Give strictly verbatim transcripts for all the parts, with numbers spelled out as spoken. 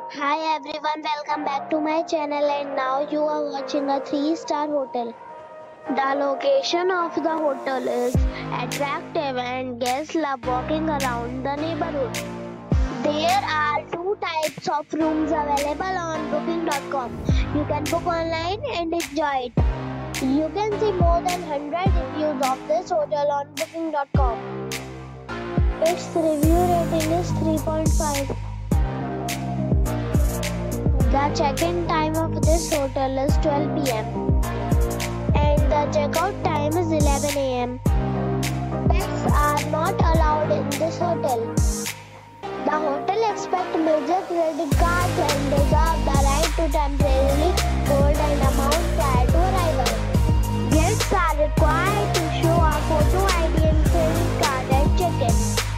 Hi everyone, welcome back to my channel and now you are watching a three star hotel. The location of the hotel is attractive and guests love walking around the neighborhood. There are two types of rooms available on booking dot com. You can book online and enjoy it. You can see more than one hundred reviews of this hotel on booking dot com. Its review rating is three point five. The check-in time of this hotel is twelve p m and the check-out time is eleven a m Pets are not allowed in this hotel. The hotel accepts major credit cards and reserves the right to temporarily hold an amount prior to arrival. Guests are required to show a photo I D and credit card at check-in.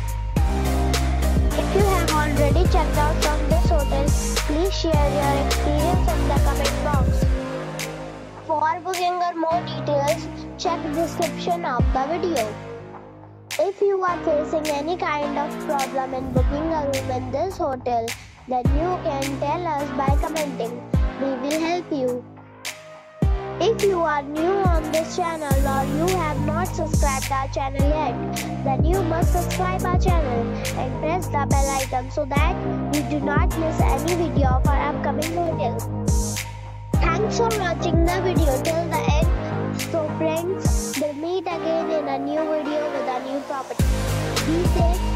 If you have already checked out from this hotel, please share your experience in the comment box. For booking or more details, check the description of the video. If you are facing any kind of problem in booking a room in this hotel, then you can tell us by commenting. We will help you. If you are new on this channel or you have not subscribed our channel yet, then you must subscribe our channel and press the bell icon so that you do not miss any video of our upcoming hotel. Thanks for watching the video till the end. So friends, we'll meet again in a new video with a new property. Be safe.